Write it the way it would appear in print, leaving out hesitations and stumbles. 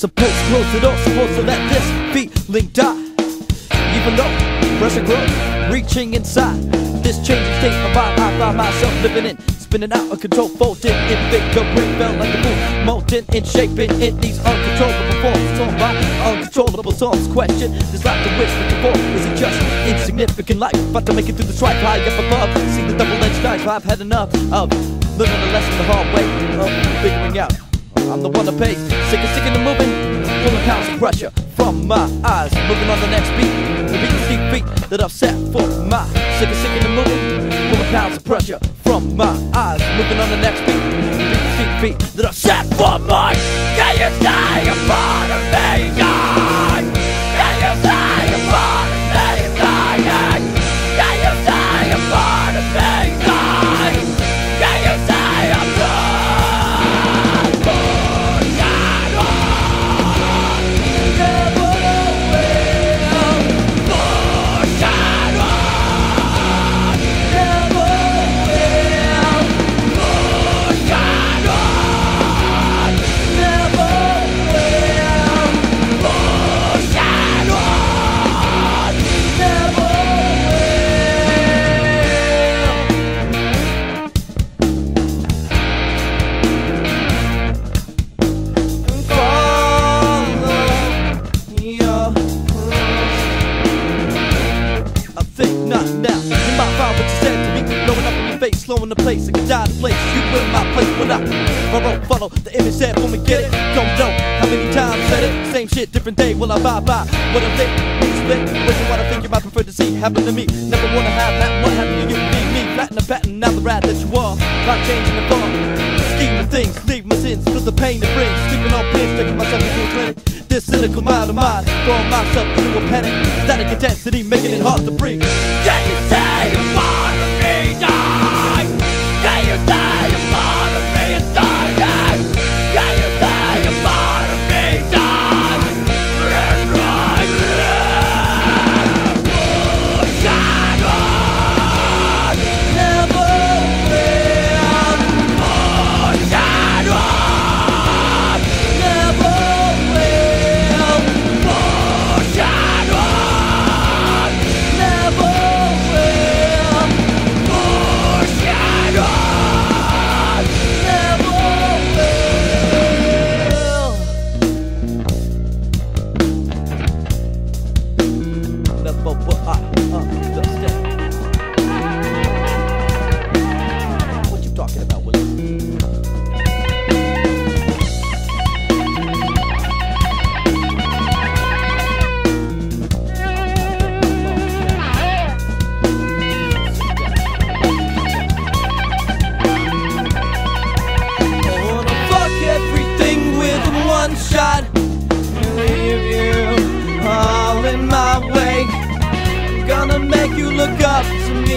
Supposed to close it up, supposed to let this feeling die. Even though pressure grows, reaching inside this changing state of mind, I find myself living in, spinning out of control, folding in victory, felt like a fool, molding and shaping in these uncontrollable forms, torn by uncontrollable songs. Question, this life to which we conform, is it just insignificant life? About to make it through the strife, high up above, see the double-edged knife. I've had enough of learning a lesson the hard way, of figuring out I'm the one that pays, sick of the moving, pulling pounds of pressure from my eyes, moving on the next beat, the beat that I've set for my sick of the moving, pulling pounds of pressure from my eyes, moving on the next beat, the beat that I've set for my. Can you say a part of me dying? Can you say a part of me dying? Can you say a part of me dying? Can you say I'm done? Slowing the place, I can die the place. You in my place when I follow the image set for me, get it? Don't know how many times said it. Same shit, different day, will I buy what I think, split, what you wanna think you might prefer to see happen to me. Never wanna have that, what happened to you, me, flatten the pattern, now the rat that you are. Not changing the form, scheme of things, leave my sins, feel the pain it brings. Sleeping on pins, taking myself into a clinic. This cynical mind of mine, throwing myself into a panic. Static intensity, making it hard to breathe. Can you say you're part of me, die? Can you say you're part of me and dying? Can you say you're part of me dying? And right there, push and run, never will. Push and run, never will. Push and run, never will. Push and run. What you talking about, Willie? Wanna fuck everything with one shot and leave you all in my way. Gonna make you look up to me.